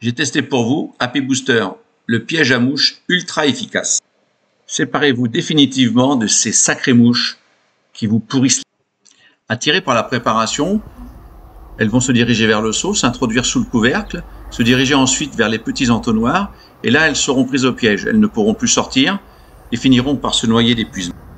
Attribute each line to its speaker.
Speaker 1: J'ai testé pour vous Happy Booster, le piège à mouches ultra efficace. Séparez-vous définitivement de ces sacrées mouches qui vous pourrissent. Attirées par la préparation, elles vont se diriger vers le seau, s'introduire sous le couvercle, se diriger ensuite vers les petits entonnoirs, et là elles seront prises au piège. Elles ne pourront plus sortir et finiront par se noyer d'épuisement.